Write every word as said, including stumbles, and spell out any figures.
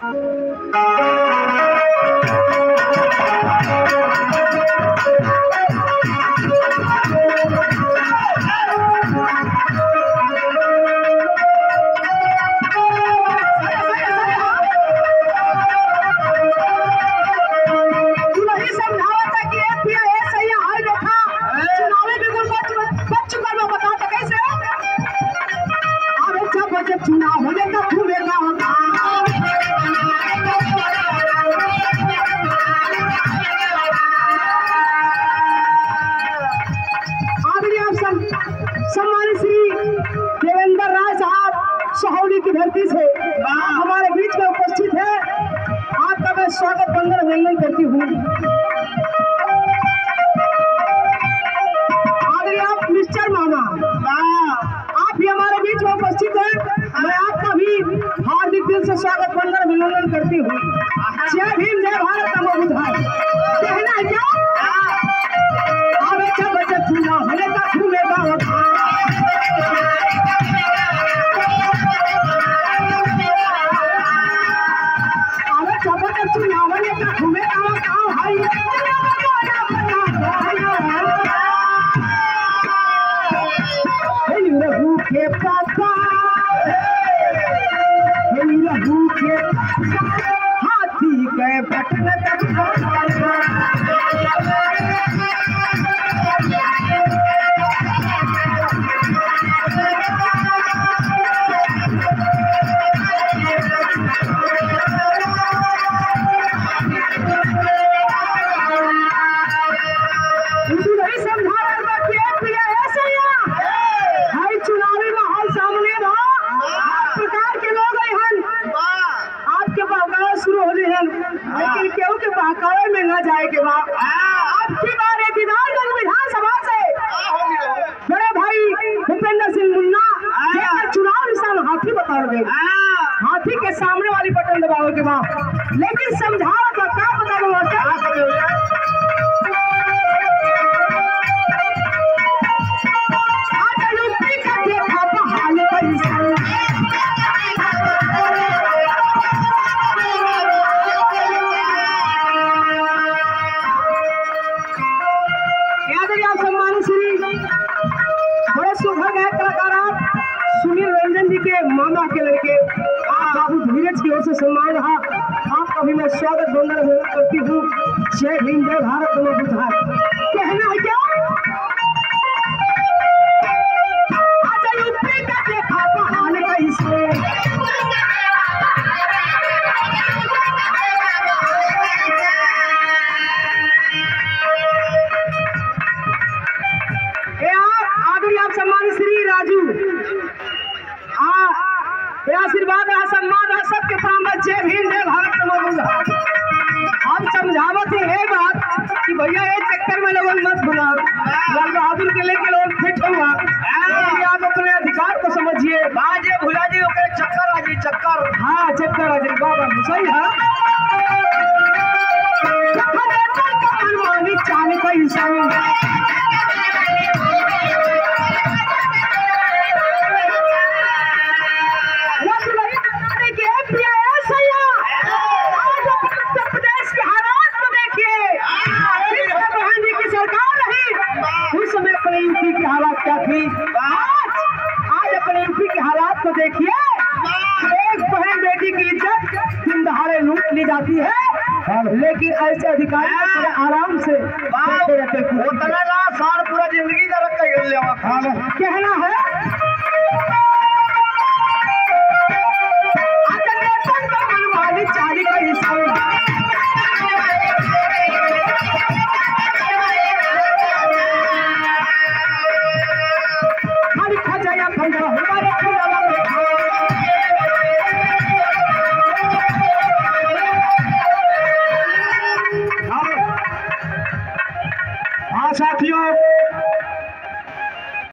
हमारे बीच में उपस्थित है। आपका मैं स्वागत वंदन अभिनंदन करती हूँ। आदरणीय आप मिस्टर मामा, आप भी हमारे बीच में उपस्थित हैं। मैं आपका भी हार्दिक दिल से स्वागत वंदन अभिनंदन करती हूँ। जय भीम, जय भारत, नमो बुद्धाय। कहना है क्या? बच्चा बच्चा चूना भले का घूमेगा के पापा लहू के हाथी के बटन लेकिन केहू के बहकावे में न जाए के बाद आपकी बार विधानगंज विधानसभा से बड़े भाई भूपेंद्र सिंह मुन्ना चुनाव निशान हाथी बता रहे। हाथी के सामने वाली बटन दबावे के बाद लेकिन समझाओ तो क्या बता मामा के लड़के बाबू धीरज की ओर से सम्मान रहा। आपका भी मैं स्वागत वंदन अभिनंदन करती हूँ। जय भीम, जय भारत, नमो बुद्धाय। कहना है क्या? आजा यूपी का देखा बहाल कैसे आदरणीय आप सम्मान श्री राजू आशीर्वाद रहा, सम्मान रहा, सबके प्राण। जय भीम, जय भारत, नमो बुद्धाय। हम समझावत है बात कि भैया ये चक्कर में लोग मत भुला। लाल बहादुर के लेके लोग फिट हुआ, आप अपने अधिकार को समझिए। बाजे भुला जी ओके चक्कर आ जी चक्कर। हाँ चक्कर आ जी बाबा सही है। चाल पैसा तो देखिए एक बहन बेटी की इज्जत दिन दहाड़े लूट ली जाती है, लेकिन ऐसे अधिकारी आराम से रहते पूरा जिंदगी का कहना है।